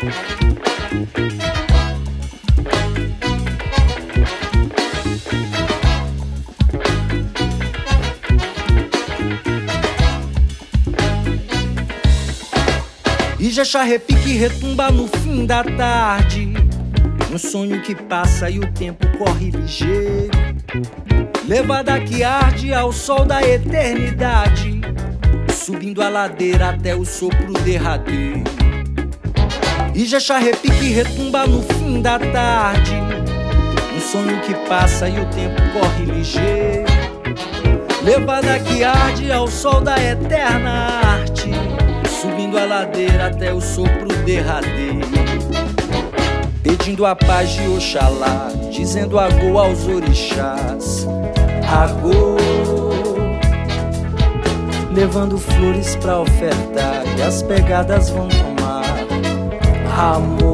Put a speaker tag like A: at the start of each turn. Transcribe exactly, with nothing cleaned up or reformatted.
A: Ijexá repique retumba no fim da tarde, um sonho que passa e o tempo corre ligeiro, levada que arde ao sol da eternidade, subindo a ladeira até o sopro derradeiro. Ijexá repique retumba no fim da tarde, um sonho que passa e o tempo corre ligeiro, levada que arde ao sol da eterna arte, subindo a ladeira até o sopro derradeiro, pedindo a paz de Oxalá, dizendo agô aos orixás, agô, levando flores pra ofertar e as pegadas vão tomar amor.